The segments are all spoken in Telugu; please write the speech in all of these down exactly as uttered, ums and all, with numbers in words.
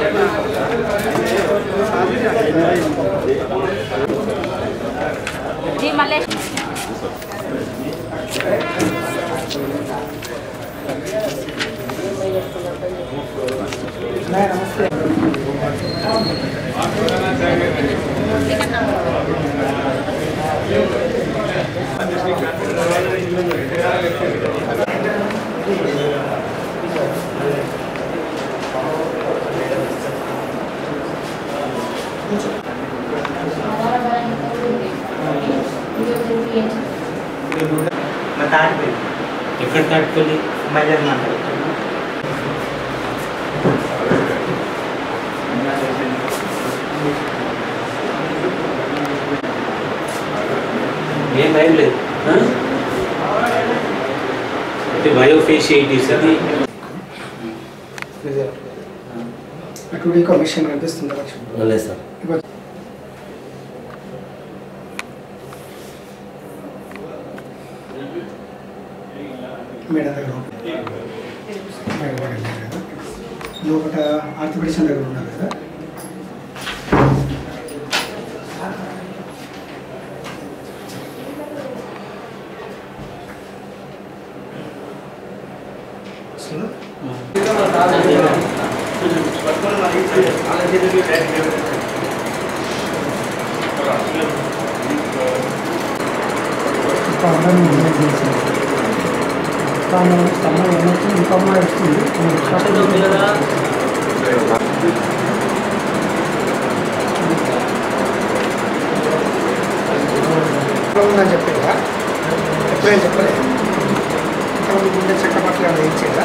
जी मल्लेश नमस्ते ఎక్కడ తాటిపల్లి మైలర్ మండలం ఏం భయం లేదు అంటే బయోఫేషియైటిస్ అది అక్కడ ఒక మిషన్ కనిపిస్తుంది లేదు సార్ మేడం దగ్గర లోపల ఆర్థోపెడిషన్ దగ్గర ఉన్నారు కదా తాను స్తంభం ఏమొచ్చి ఇంకమ్మ ఇస్తుంది ఉందని చెప్పేదా ఎప్పుడేం చెప్పలేదు గుండె చెక్క పట్ల ఇచ్చేదా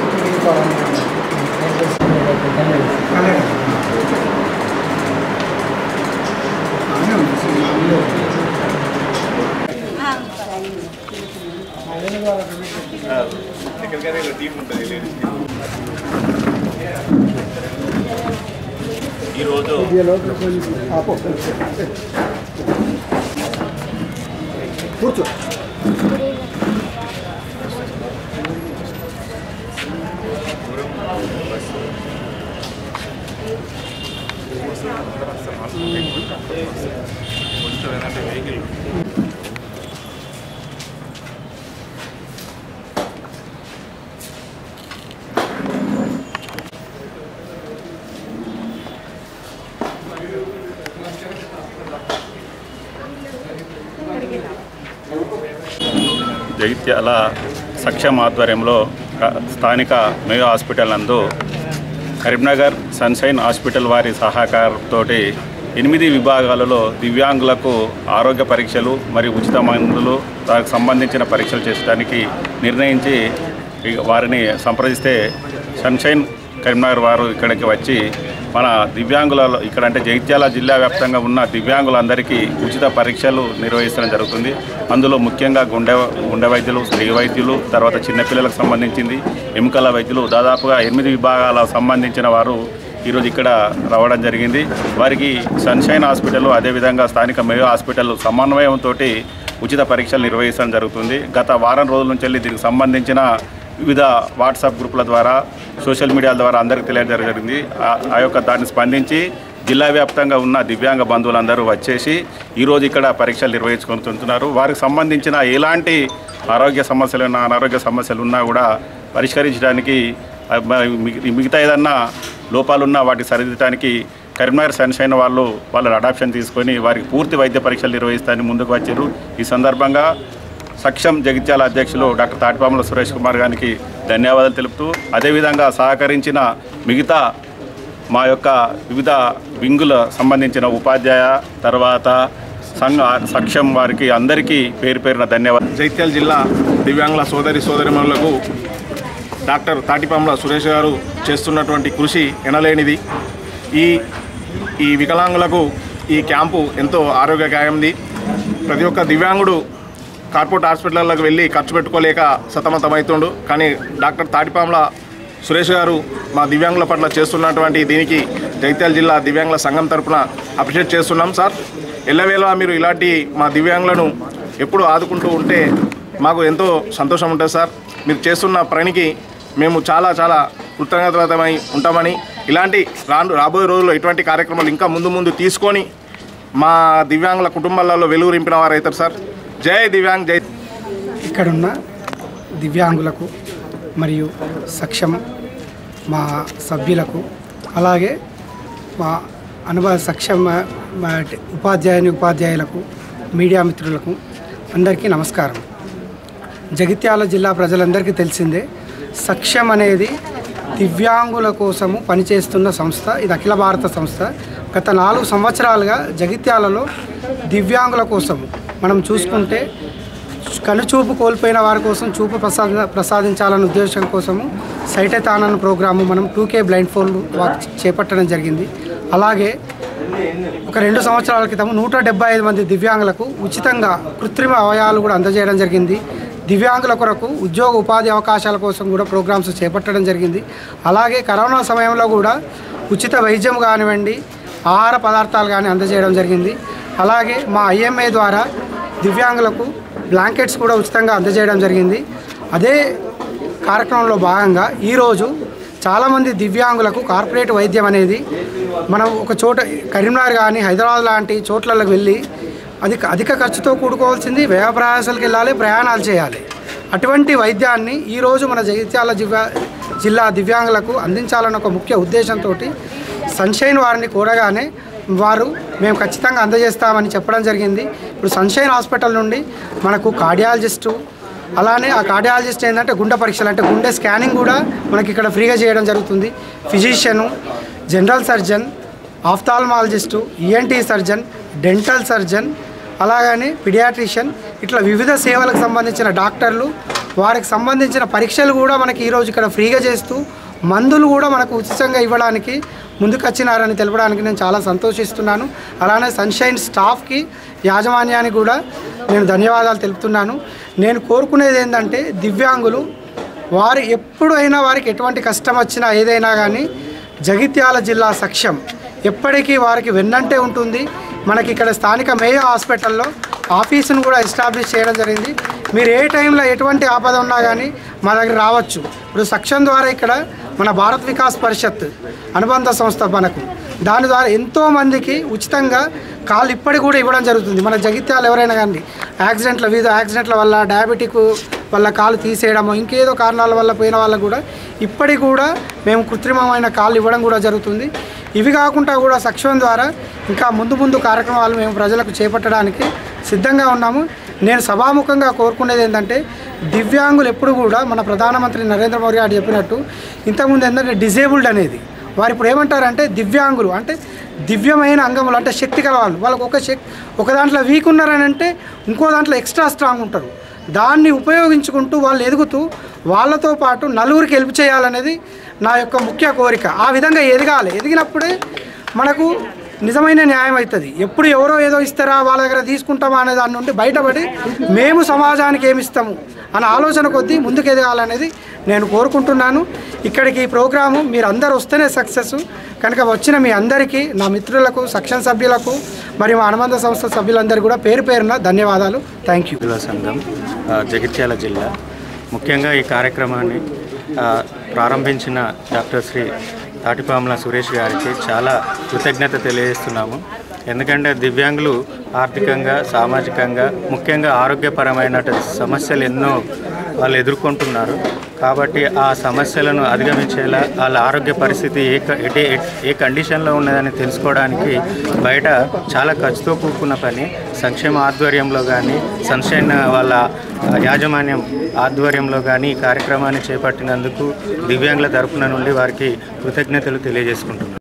ఈరోజు కూర్చో కొంచెం ఏంటంటే వెహికల్ జగిత్యాల సక్షం ఆధ్వర్యంలో స్థానిక మెగా హాస్పిటల్ నందు కరీంనగర్ సన్షైన్ హాస్పిటల్ వారి సహకారంతో ఎనిమిది విభాగాలలో దివ్యాంగులకు ఆరోగ్య పరీక్షలు మరియు ఉచిత మందులు దానికి సంబంధించిన పరీక్షలు చేసడానికి నిర్ణయించి వారిని సంప్రదిస్తే సన్షైన్ కరీంనగర్ వారు ఇక్కడికి వచ్చి మన దివ్యాంగులలో ఇక్కడ అంటే జగిత్యాల జిల్లా వ్యాప్తంగా ఉన్న దివ్యాంగులందరికీ ఉచిత పరీక్షలు నిర్వహించడం జరుగుతుంది. అందులో ముఖ్యంగా గుండె గుండె వైద్యులు, స్త్రీ వైద్యులు, తర్వాత చిన్నపిల్లలకు సంబంధించింది ఎముకల వైద్యులు దాదాపుగా ఎనిమిది విభాగాలకు సంబంధించిన వారు ఈరోజు ఇక్కడ రావడం జరిగింది. వారికి సన్షైన్ హాస్పిటల్ అదేవిధంగా స్థానిక మెయో హాస్పిటల్ సమన్వయంతో ఉచిత పరీక్షలు నిర్వహించడం జరుగుతుంది. గత వారం రోజుల నుంచి వెళ్ళి దీనికి సంబంధించిన వివిధ వాట్సాప్ గ్రూపుల ద్వారా సోషల్ మీడియా ద్వారా అందరికీ తెలియజేయడం జరిగింది. ఆ యొక్క దాన్ని స్పందించి జిల్లా వ్యాప్తంగా ఉన్న దివ్యాంగ బంధువులందరూ వచ్చేసి ఈరోజు ఇక్కడ పరీక్షలు నిర్వహించుకుంటున్నారు. వారికి సంబంధించిన ఎలాంటి ఆరోగ్య సమస్యలు ఉన్నా అనారోగ్య సమస్యలు ఉన్నా కూడా పరిష్కరించడానికి మిగతా ఏదన్నా లోపాలున్నా వాటిని సరిదిద్దడానికి కరీంనగర్ సన్షైన్ వాళ్ళు వాళ్ళ అడాప్షన్ తీసుకొని వారికి పూర్తి వైద్య పరీక్షలు నిర్వహిస్తారని ముందుకు వచ్చారు. ఈ సందర్భంగా సక్షం జగిత్యాల అధ్యక్షులు డాక్టర్ తాటిపాముల సురేష్ కుమార్ గారికి ధన్యవాదాలు తెలుపుతూ అదేవిధంగా సహకరించిన మిగతా మా యొక్క వివిధ వింగుల సంబంధించిన ఉపాధ్యాయ తర్వాత సంఘ సక్షం వారికి అందరికీ పేరు పేరున ధన్యవాదాలు. జగిత్యాల జిల్లా దివ్యాంగుల సోదరి సోదరిమణులకు డాక్టర్ తాటిపాముల సురేష్ గారు చేస్తున్నటువంటి కృషి ఎనలేనిది. ఈ ఈ వికలాంగులకు ఈ క్యాంపు ఎంతో ఆరోగ్యకరమైంది. ప్రతి ఒక్క దివ్యాంగుడు కార్పొరేట్ హాస్పిటల్లోకి వెళ్ళి ఖర్చు పెట్టుకోలేక సతమతమవుతుండు. కానీ డాక్టర్ తాటిపాముల సురేష్ గారు మా దివ్యాంగుల పట్ల చేస్తున్నటువంటి దీనికి జగిత్యాల జిల్లా దివ్యాంగుల సంఘం తరఫున అప్రిషియేట్ చేస్తున్నాం. సార్, ఎల్లవేళ మీరు ఇలాంటి మా దివ్యాంగులను ఎప్పుడు ఆదుకుంటూ ఉంటే మాకు ఎంతో సంతోషం ఉంటుంది సార్. మీరు చేస్తున్న పనికి మేము చాలా చాలా కృతజ్ఞతమై ఉంటామని ఇలాంటి రాను రాబోయే రోజుల్లో ఇటువంటి కార్యక్రమాలు ఇంకా ముందు ముందు తీసుకొని మా దివ్యాంగుల కుటుంబాలలో వెలుగు నింపిన వారు అవుతారు సార్. జై దివ్యాంగ్ జై. ఇక్కడున్న దివ్యాంగులకు మరియు సక్షమ మా సభ్యులకు అలాగే మా అనుభవ సక్షమ ఉపాధ్యాయుని ఉపాధ్యాయులకు మీడియా మిత్రులకు అందరికీ నమస్కారం. జగిత్యాల జిల్లా ప్రజలందరికీ తెలిసిందే, సక్షం అనేది దివ్యాంగుల కోసము పనిచేస్తున్న సంస్థ. ఇది అఖిల భారత సంస్థ. గత నాలుగు సంవత్సరాలుగా జగిత్యాలలో దివ్యాంగుల కోసము మనం చూసుకుంటే కనుచూపు కోల్పోయిన వారి కోసం చూపు ప్రసాద ప్రసాదించాలనే ఉద్దేశం కోసము సైటెథాన్ ప్రోగ్రాము మనం two K blind fold walk చేపట్టడం జరిగింది. అలాగే ఒక రెండు సంవత్సరాల క్రితం నూట డెబ్బై ఐదు మంది దివ్యాంగులకు ఉచితంగా కృత్రిమ అవయవాలు కూడా అందజేయడం జరిగింది. దివ్యాంగుల కొరకు ఉద్యోగ ఉపాధి అవకాశాల కోసం కూడా ప్రోగ్రామ్స్ చేపట్టడం జరిగింది. అలాగే కరోనా సమయంలో కూడా ఉచిత వైద్యం కానివ్వండి, ఆహార పదార్థాలు కానీ అందజేయడం జరిగింది. అలాగే మా ఐఎంఏ ద్వారా దివ్యాంగులకు బ్లాంకెట్స్ కూడా ఉచితంగా అందజేయడం జరిగింది. అదే కార్యక్రమంలో భాగంగా ఈరోజు చాలామంది దివ్యాంగులకు కార్పొరేట్ వైద్యం అనేది మనం ఒక చోట కరీంనగర్ కానీ హైదరాబాద్ లాంటి చోట్లకు వెళ్ళి అది అధిక ఖర్చుతో కూడుకోవాల్సింది, వ్యయ ప్రయాసాలకు వెళ్ళాలి, ప్రయాణాలు చేయాలి. అటువంటి వైద్యాన్ని ఈరోజు మన జగిత్యాల జిల్లా జిల్లా దివ్యాంగులకు అందించాలన్న ఒక ముఖ్య ఉద్దేశంతో సన్షైన్ వారిని కోరగానే వారు మేము ఖచ్చితంగా అందజేస్తామని చెప్పడం జరిగింది. ఇప్పుడు సన్షైన్ హాస్పిటల్ నుండి మనకు కార్డియాలజిస్టు, అలానే ఆ కార్డియాలజిస్ట్ ఏంటంటే గుండె పరీక్షలు అంటే గుండె స్కానింగ్ కూడా మనకి ఇక్కడ ఫ్రీగా చేయడం జరుగుతుంది. Physician, general surgeon, ophthalmologist, ENT surgeon, dental surgeon, అలాగని పిడియాట్రిషియన్, ఇట్లా వివిధ సేవలకు సంబంధించిన డాక్టర్లు, వారికి సంబంధించిన పరీక్షలు కూడా మనకి ఈరోజు ఇక్కడ ఫ్రీగా చేస్తూ మందులు కూడా మనకు ఉచితంగా ఇవ్వడానికి ముందుకొచ్చినారని తెలపడానికి నేను చాలా సంతోషిస్తున్నాను. అలానే సన్షైన్ స్టాఫ్కి, యాజమాన్యానికి కూడా నేను ధన్యవాదాలు తెలుపుతున్నాను. నేను కోరుకునేది ఏంటంటే దివ్యాంగులు వారు ఎప్పుడైనా వారికి ఎటువంటి కష్టం వచ్చినా ఏదైనా కానీ జగిత్యాల జిల్లా సక్షం ఎప్పటికీ వారికి వెన్నంటే ఉంటుంది. మనకి ఇక్కడ స్థానిక మేయో హాస్పిటల్లో ఆఫీసును కూడా ఎస్టాబ్లిష్ చేయడం జరిగింది. మీరు ఏ టైంలో ఎటువంటి ఆపద ఉన్నా కానీ మా దగ్గర రావచ్చు. ఇప్పుడు సక్షం ద్వారా ఇక్కడ మన భారత్ వికాస్ పరిషత్ అనుబంధ సంస్థ మనకు, దాని ద్వారా ఎంతోమందికి ఉచితంగా కాళ్ళు ఇప్పటికి కూడా ఇవ్వడం జరుగుతుంది. మన జగిత్యాలు ఎవరైనా కానీ యాక్సిడెంట్ల వివిధ యాక్సిడెంట్ల వల్ల, డయాబెటిక్ వల్ల కాలు తీసేయడము, ఇంకేదో కారణాల వల్ల పోయిన వాళ్ళకు కూడా ఇప్పటికి కూడా మేము కృత్రిమమైన కాళ్ళు ఇవ్వడం కూడా జరుగుతుంది. ఇవి కాకుండా కూడా సక్షం ద్వారా ఇంకా ముందు ముందు కార్యక్రమాలు మేము ప్రజలకు చేపట్టడానికి సిద్ధంగా ఉన్నాము. నేను సభాముఖంగా కోరుకునేది ఏంటంటే దివ్యాంగులు ఎప్పుడు కూడా మన ప్రధానమంత్రి నరేంద్ర మోదీ గారు చెప్పినట్టు ఇంతకుముందు ఏంటంటే డిజేబుల్డ్ అనేది వారు ఇప్పుడు ఏమంటారంటే దివ్యాంగులు అంటే దివ్యమైన అంగములు అంటే శక్తి కల వాళ్ళు. వాళ్ళకు ఒక శక్తి ఒక దాంట్లో వీక్ ఉన్నారని అంటే ఇంకో దాంట్లో ఎక్స్ట్రా స్ట్రాంగ్ ఉంటారు. దాన్ని ఉపయోగించుకుంటూ వాళ్ళు ఎదుగుతూ వాళ్ళతో పాటు నలుగురికి హెల్ప్ చేయాలనేది నా యొక్క ముఖ్య కోరిక. ఆ విధంగా ఎదగాలి. ఎదిగినప్పుడే మనకు నిజమైన న్యాయం అవుతుంది. ఎప్పుడు ఎవరో ఏదో ఇస్తారా వాళ్ళ దగ్గర తీసుకుంటామా అనే దాని నుండి బయటపడి మేము సమాజానికి ఏమి ఇస్తాము అనే ఆలోచన కొద్దీ ముందుకు ఎదగాలనేది నేను కోరుకుంటున్నాను. ఇక్కడికి ఈ ప్రోగ్రాము మీరు అందరు వస్తేనే సక్సెస్ కనుక వచ్చిన మీ అందరికీ, నా మిత్రులకు, సక్షం సభ్యులకు మరియు మా అనుబంధ సంస్థ సభ్యులందరికీ కూడా పేరు పేరున ధన్యవాదాలు. Thank you. సంఘం జగిత్యాల జిల్లా ముఖ్యంగా ఈ కార్యక్రమాన్ని ప్రారంభించిన డాక్టర్ శ్రీ తాటిపాముల సురేష్ గారికి చాలా కృతజ్ఞత తెలియజేస్తున్నాము. ఎందుకంటే దివ్యాంగులు ఆర్థికంగా, సామాజికంగా, ముఖ్యంగా ఆరోగ్యపరమైన సమస్యలు ఎన్నో వాళ్ళు ఎదుర్కొంటున్నారు. కాబట్టి ఆ సమస్యలను అధిగమించేలా వాళ్ళ ఆరోగ్య పరిస్థితి ఏ ఏ కండిషన్లో ఉన్నదని తెలుసుకోవడానికి బయట చాలా ఖర్చుతో కూడుకున్న పని సంక్షేమ ఆధ్వర్యంలో కానీ, సన్షైన్ వాళ్ళ యాజమాన్యం ఆధ్వర్యంలో కానీ ఈ కార్యక్రమాన్ని చేపట్టినందుకు దివ్యాంగుల తరపున నుండి వారికి కృతజ్ఞతలు తెలియజేసుకుంటున్నాను.